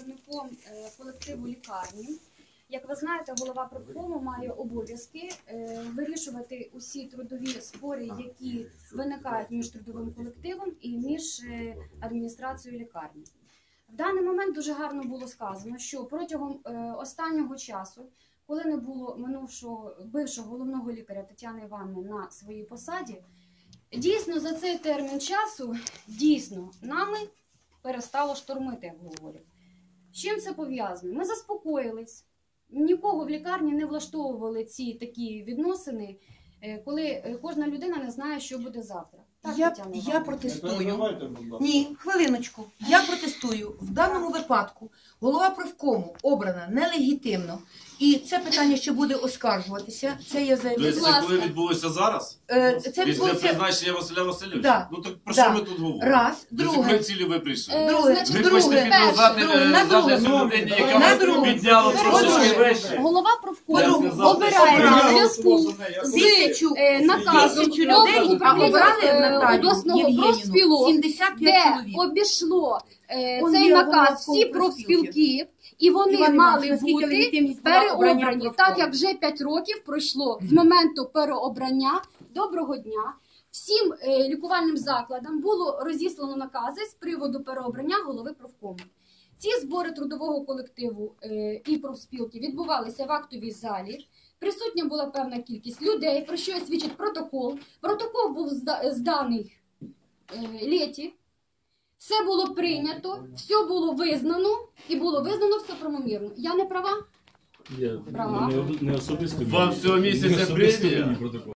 представником колективу лікарні. Як ви знаєте, голова профкому має обов'язки вирішувати усі трудові спори, які виникають між трудовим колективом і між адміністрацією лікарні. В даний момент дуже гарно було сказано, що протягом останнього часу, коли не було бившого головного лікаря Тетяни Іванівни на своїй посаді, дійсно за цей термін часу, нами перестало штормити, як говорять. З чим це пов'язано? Ми заспокоїлись. Нікого в лікарні не влаштовували ці такі відносини, коли кожна людина не знає, що буде завтра. Так, я протестую. Ні, хвилиночку. Я протестую. В даному випадку голова профкому обрана нелегітимно. І це питання ще буде оскаржуватися. Це я заявляю. Тобто це коли відбулося зараз? Це Після призначення Василя Васильовича? Да. Ну так про що ми тут говоримо? Раз. До Друге. якої цілі ви прийшли? Друге. Ви хочете підв'язати людині, яка вас підняла трошечки вище? Голова профкому обирається в зв'язку з наказом управління обласного профспілок, де обійшло цей наказ всі профспілки, і вони мали бути переобрані, так як вже 5 років пройшло з моменту переобрання. Доброго дня! Всім лікувальним закладам було розіслано накази з приводу переобрання голови профкому. Ці збори трудового колективу і профспілки відбувалися в актовій залі. Присутня була певна кількість людей, про що свідчить протокол. Протокол був зданий літі. Все було прийнято, все було визнано, і було визнано все правомірно. Я не права? Не особисто. Вам цього місяця премія?